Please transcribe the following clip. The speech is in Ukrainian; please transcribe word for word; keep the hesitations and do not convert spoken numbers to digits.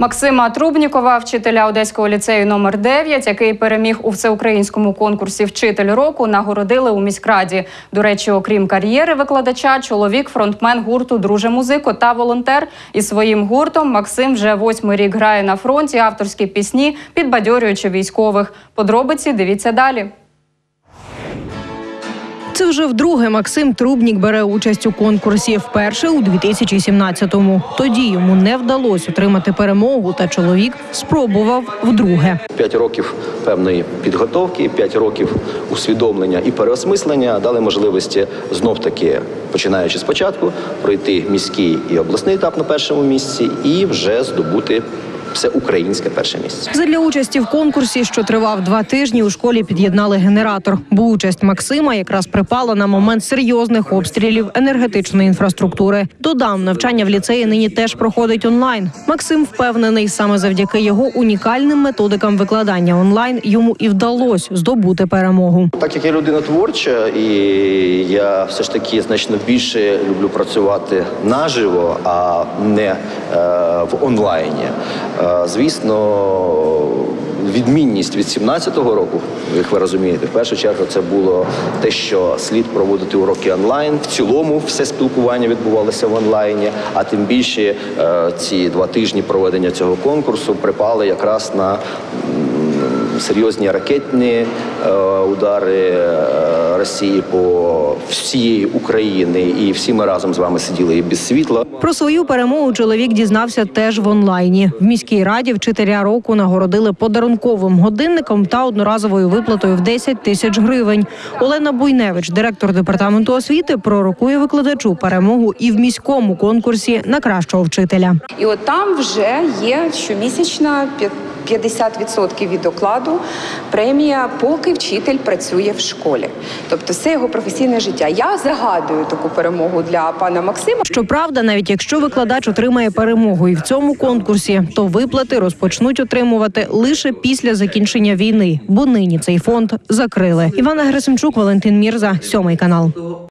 Максима Трубнікова, вчителя Одеського ліцею номер дев'ять, який переміг у всеукраїнському конкурсі «Вчитель року», нагородили у міськраді. До речі, окрім кар'єри викладача, чоловік – фронтмен гурту «Друже музико» та волонтер. І своїм гуртом Максим вже восьмий рік грає на фронті авторські пісні, підбадьорюючи військових. Подробиці дивіться далі. Це вже вдруге Максим Трубнік бере участь у конкурсі. Вперше у дві тисячі сімнадцятому. Тоді йому не вдалося отримати перемогу, та чоловік спробував вдруге. П'ять років певної підготовки, п'ять років усвідомлення і переосмислення дали можливості знов-таки, починаючи спочатку, пройти міський і обласний етап на першому місці і вже здобути всеукраїнське перше місце. Задля участі в конкурсі, що тривав два тижні, у школі під'єднали генератор. Бо участь Максима якраз припала на момент серйозних обстрілів енергетичної інфраструктури. Додам, навчання в ліцеї нині теж проходить онлайн. Максим впевнений, саме завдяки його унікальним методикам викладання онлайн йому і вдалося здобути перемогу. Так як я людина творча, і я все ж таки значно більше люблю працювати наживо, а не е, в онлайні. Звісно, відмінність від сімнадцятого року, як ви розумієте, в першу чергу це було те, що слід проводити уроки онлайн. В цілому все спілкування відбувалося в онлайні, а тим більше ці два тижні проведення цього конкурсу припали якраз на серйозні ракетні удари Росії по всієї України, і всі ми разом з вами сиділи і без світла. Про свою перемогу чоловік дізнався теж в онлайні. В міській раді вчителя року нагородили подарунковим годинником та одноразовою виплатою в десять тисяч гривень. Олена Буйневич, директор департаменту освіти, пророкує викладачу перемогу і в міському конкурсі на кращого вчителя. І от там вже є щомісячна п'ятдесят відсотків від окладу премія, поки вчитель працює в школі. Тобто все його професійне життя. Я загадую таку перемогу для пана Максима. Щоправда, навіть якщо викладач отримає перемогу і в цьому конкурсі, то виплати розпочнуть отримувати лише після закінчення війни, бо нині цей фонд закрили. Івана Герасимчук, Валентин Мірза, сьомий канал.